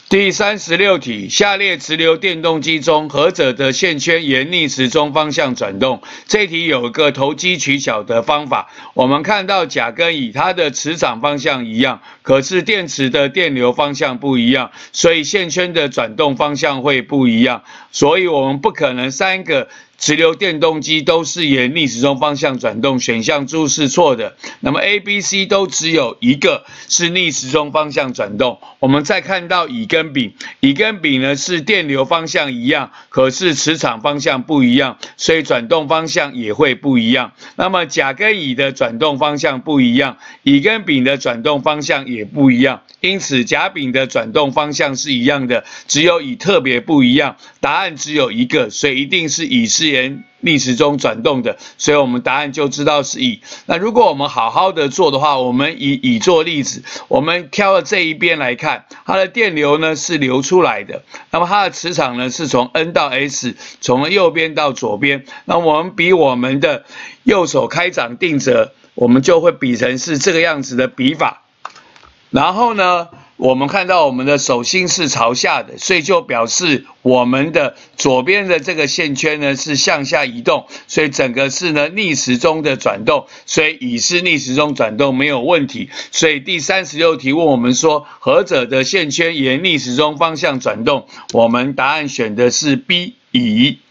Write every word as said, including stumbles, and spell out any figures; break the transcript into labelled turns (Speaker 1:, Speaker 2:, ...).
Speaker 1: 第三十六题，下列直流电动机中何者的线圈沿逆时钟方向转动？这题有一个投机取巧的方法。我们看到甲跟乙，它的磁场方向一样，可是电池的电流方向不一样，所以线圈的转动方向会不一样。所以我们不可能三个直流电动机都是沿逆时钟方向转动，选项猪是错的。那么 A、B、C 都只有一个是逆时钟方向转动。我们再看到乙跟丙，乙跟丙呢是电流方向一样，可是磁场方向不一样，所以转动方向也会不一样。那么甲跟乙的转动方向不一样，乙跟丙的转动方向也不一样，因此甲丙的转动方向是一样的，只有乙特别不一样。答案只有一个，所以一定是乙是沿逆时钟转动的，所以我们答案就知道是乙。那如果我们好好的做的话，我们以乙做例子，我们挑了这一边来看，它的电流呢是流出来的，那么它的磁场呢是从 N 到 S， 从右边到左边。那我们比我们的右手开掌定则，我们就会比成是这个样子的比法。然后呢，我们看到我们的手心是朝下的，所以就表示我们的左边的这个线圈呢是向下移动，所以整个是呢逆时钟的转动，所以乙是逆时钟转动没有问题。所以第三十六题问我们说何者的线圈沿逆时钟方向转动，我们答案选的是 B 乙。